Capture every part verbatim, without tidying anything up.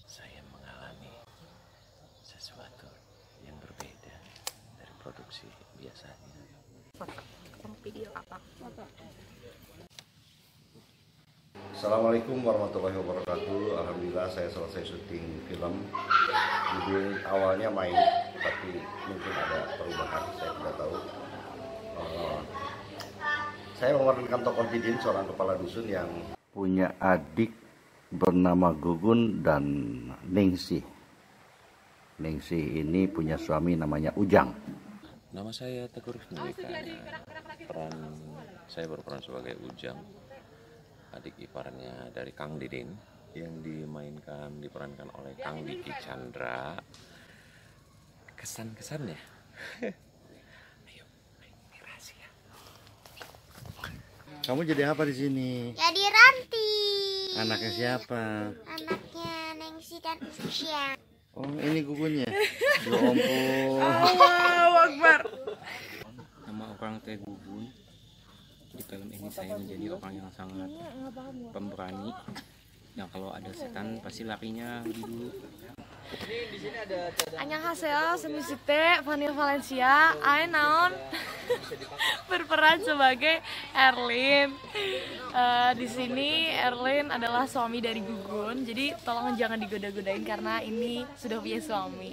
saya mengalami sesuatu yang berbeda dari produksi biasanya. Video apa? Assalamualaikum warahmatullahi wabarakatuh. Alhamdulillah saya selesai syuting film. Judul awalnya Maid, tapi mungkin ada perubahan, saya tidak tahu. Uh, saya memerankan tokoh Didin, seorang kepala dusun yang punya adik bernama Gugun dan Ningsih. Ningsih ini punya suami namanya Ujang. Nama saya Teguh Rifni. Peran saya berperan sebagai Ujang, adik iparnya dari Kang Didin, yang dimainkan diperankan oleh Kang Diki Chandra. Kesan-kesannya, ayo, ini rahasia. Kamu jadi apa di sini? Jadi Ranti. Anaknya siapa? Anaknya Ningsih dan Ujang. Oh, ini Gugunnya. Ya ampun. Allahu Akbar. Nama orang teh Gugun. Di film ini saya menjadi orang yang sangat pemberani. Yang kalau ada setan pasti larinya lebih dulu. Annyeonghaseyo, semisite Fania Valencia, Ae naon berperan sebagai Erlin. Uh, di sini Erlin adalah suami dari Gugun, jadi tolong jangan digoda-godain karena ini sudah punya suami.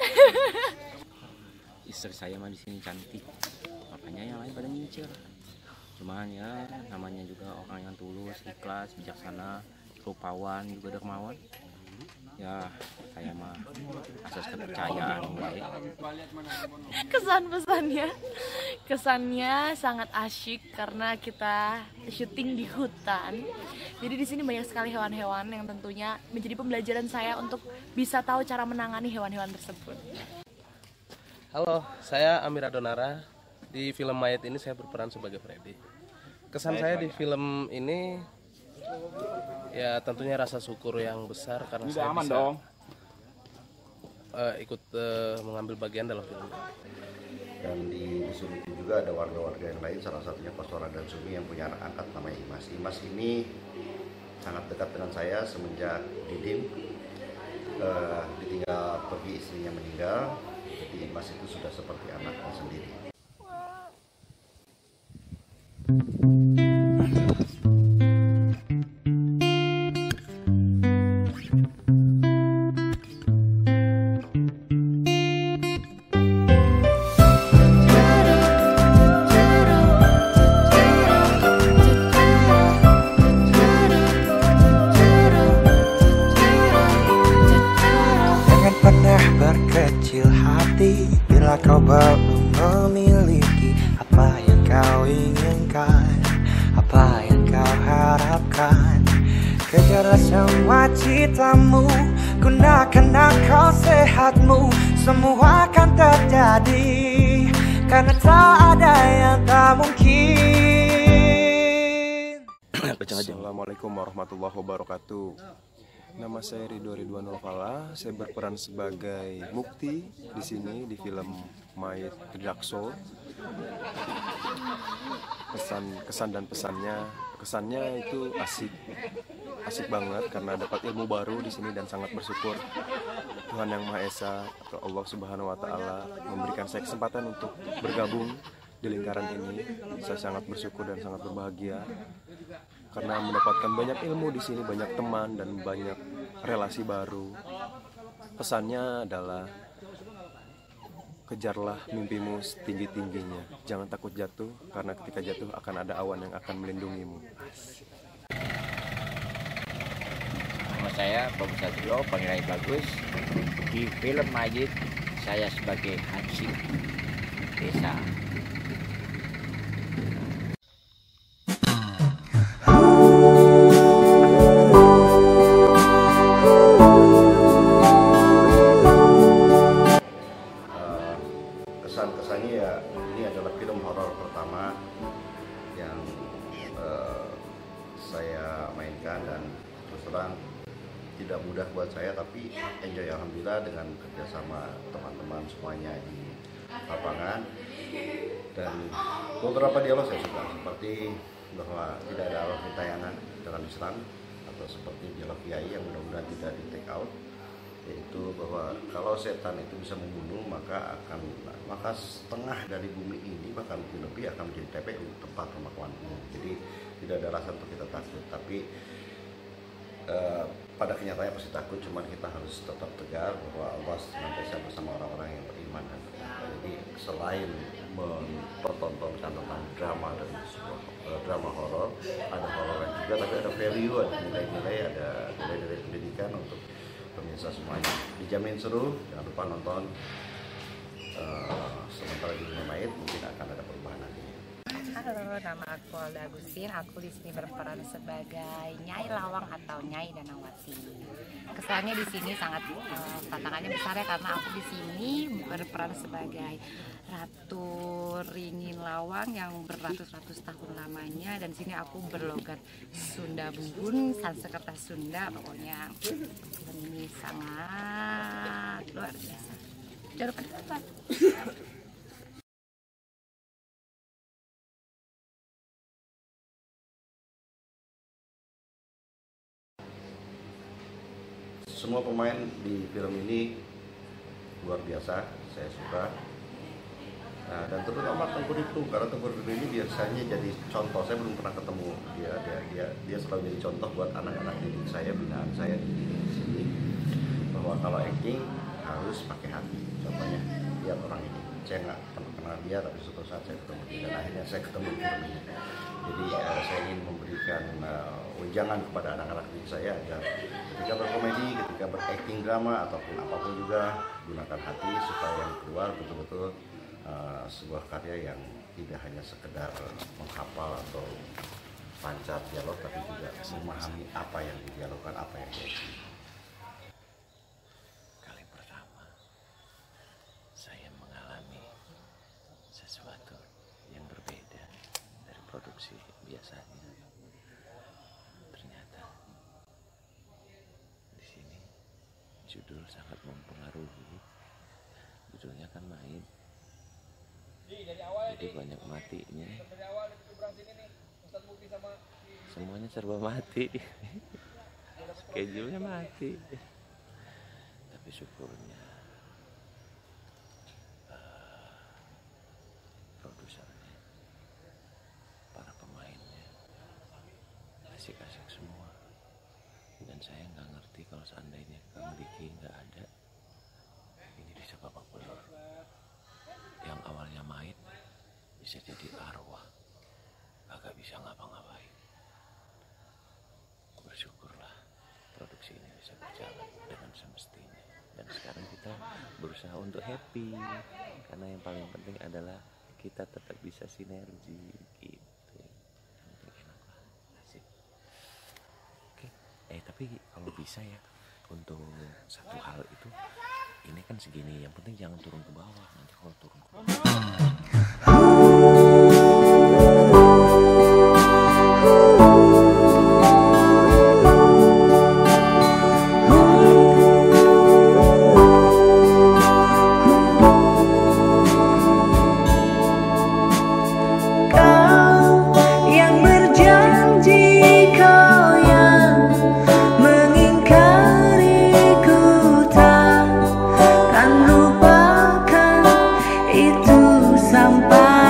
Istri saya mah di sini cantik, makanya yang lain pada nyincir. Cuman ya namanya juga orang yang tulus, ikhlas, bijaksana, rupawan, juga dermawan. Ya saya mah asas kepercayaan baik. Kesan pesannya, kesannya sangat asyik karena kita syuting di hutan. Jadi di sini banyak sekali hewan-hewan yang tentunya menjadi pembelajaran saya untuk bisa tahu cara menangani hewan-hewan tersebut. Halo, saya Amir Adonara. Di film Mayat ini saya berperan sebagai Freddy. Kesan saya di film ini ya tentunya rasa syukur yang besar karena Tidak saya bisa uh, ikut uh, mengambil bagian dalam film ini. Dan di dusun itu juga ada warga-warga yang lain, salah satunya Kosora dan Sumi yang punya anak angkat namanya Imas. Imas ini sangat dekat dengan saya semenjak Didin uh, ditinggal pergi, istrinya meninggal. Jadi Imas itu sudah seperti anaknya sendiri. Berkecil hati bila kau belum memiliki apa yang kau inginkan, apa yang kau harapkan. Kejarlah semua citamu, gunakan akal sehatmu. Semua akan terjadi karena tak ada yang tak mungkin. Assalamualaikum warahmatullahi wabarakatuh. Nama saya Ridho Ridwanul Fala. Saya berperan sebagai Mukti di sini di film Mayat Redakso. Pesan, kesan dan pesannya, kesannya itu asik, asik banget karena dapat ilmu baru di sini dan sangat bersyukur Tuhan Yang Maha Esa atau Allah Subhanahu Wa Taala memberikan saya kesempatan untuk bergabung di lingkaran ini. Saya sangat bersyukur dan sangat berbahagia karena mendapatkan banyak ilmu di sini, banyak teman dan banyak relasi baru. Pesannya adalah kejarlah mimpimu setinggi-tingginya. Jangan takut jatuh karena ketika jatuh akan ada awan yang akan melindungimu. Nama saya Babu Satrio, panggilan bagus. Di film Mayit saya sebagai Hansip Desa. Kesan-kesannya ya, ini adalah film horor pertama yang uh, saya mainkan dan terus terang tidak mudah buat saya, tapi enjoy alhamdulillah dengan kerjasama teman-teman semuanya di lapangan. Dan beberapa dialog saya suka, seperti bahwa tidak ada alat tayangan dalam Islam, atau seperti dialog kiai yang mudah-mudahan tidak di take out. yaitu bahwa kalau setan itu bisa membunuh, maka akan maka setengah dari bumi ini bahkan lebih akan menjadi T P U, tempat pemakaman umum. Jadi tidak ada alasan untuk kita takut, tapi eh, pada kenyataannya pasti takut, cuman kita harus tetap tegar bahwa Allah senantiasa bersama orang-orang yang beriman dan beriman. Jadi selain mempertontonkan tentang drama dan sebuah uh, drama horor, ada horor juga, tapi ada value, ada nilai-nilai, ada nilai-nilai pendidikan untuk pemirsa semuanya. Dijamin seru, jangan lupa nonton. Uh, sementara di Film Mayit mungkin akan ada perubahan nanti. Halo, nama aku Alda Agustin. Aku di sini berperan sebagai Nyai Lawang atau Nyai Danawati. Kesannya di sini sangat uh, tantangannya besar ya, karena aku di sini berperan sebagai Ratu Ringin Lawang yang beratus-ratus tahun lamanya, dan sini aku berlogat Sunda Bubun, Sanskerta Sunda. Pokoknya film ini sangat luar biasa. Jangan lupa ditonton. Semua pemain di film ini luar biasa, saya suka. Nah, dan terutama Tengku Riptu, karena Tengku Riptu ini biasanya jadi contoh. Saya belum pernah ketemu dia, dia, dia, dia selalu jadi contoh buat anak-anak didik saya, binaan saya di sini, bahwa kalau acting harus pakai hati. Contohnya, lihat orang ini, saya nggak pernah kenal dia, tapi suatu saat saya ketemu dia, dan akhirnya saya ketemu di film ini. Jadi uh, saya ingin memberikan uh, wejangan kepada anak-anak didik saya agar ketika berkomedi, ketika berakting drama ataupun apapun juga, gunakan hati supaya yang keluar betul-betul uh, sebuah karya yang tidak hanya sekedar menghafal atau pancar dialog, tapi juga memahami apa yang didialogkan, apa yang diakting. Kali pertama saya mengalami sesuatu yang berbeda dari produksi biasanya. Ternyata di sini judul sangat mempengaruhi. Judulnya kan Mayit, jadi banyak matinya. Semuanya serba mati. Schedule-nya mati. Tapi syukurnya uh, produsernya, para pemainnya asik-asik semua. Dan saya nggak ngerti kalau seandainya Kang Diki nggak ada, ini bisa babak belur. Yang awalnya Mayit bisa jadi arwah, agak bisa ngapa-ngapain. Bersyukurlah produksi ini bisa berjalan dengan semestinya. Dan sekarang kita berusaha untuk happy, karena yang paling penting adalah kita tetap bisa sinergi gitu. Yang penting enak lah, asik. Oke, eh tapi kalau bisa ya, untuk satu hal itu, ini kan segini, yang penting jangan turun ke bawah. Nanti kalau turun ke bawah sampai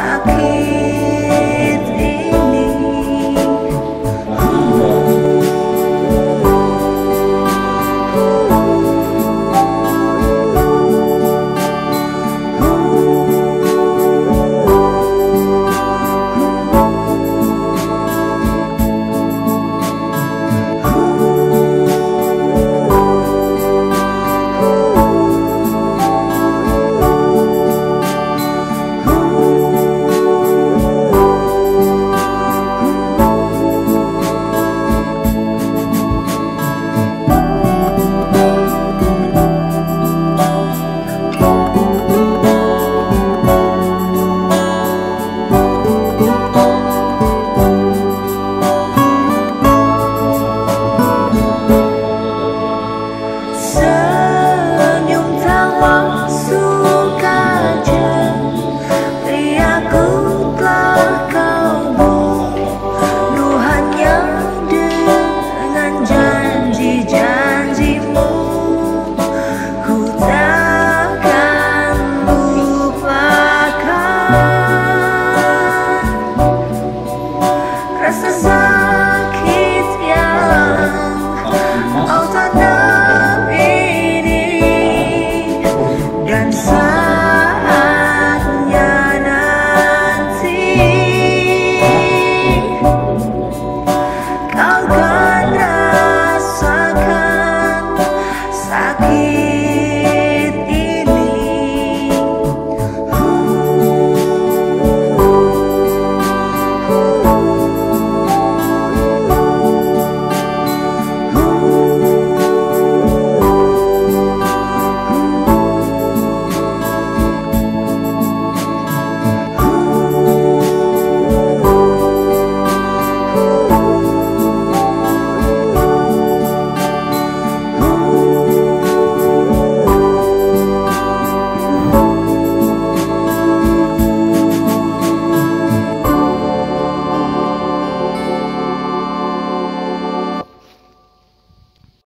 sakit.